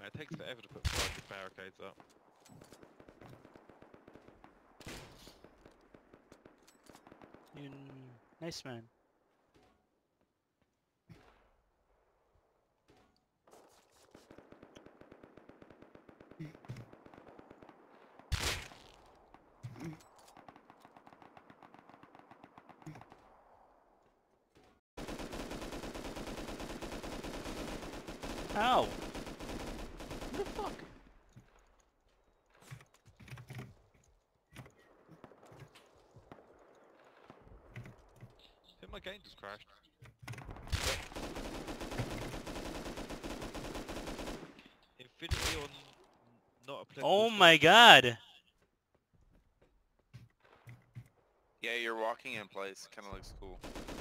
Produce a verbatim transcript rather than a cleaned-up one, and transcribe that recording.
It takes forever to put five barricades up. You nice man. Ow! What the fuck? I think my game just crashed. Infinity on not applicable. Oh my god! Yeah, you're walking in place. Kind of looks cool.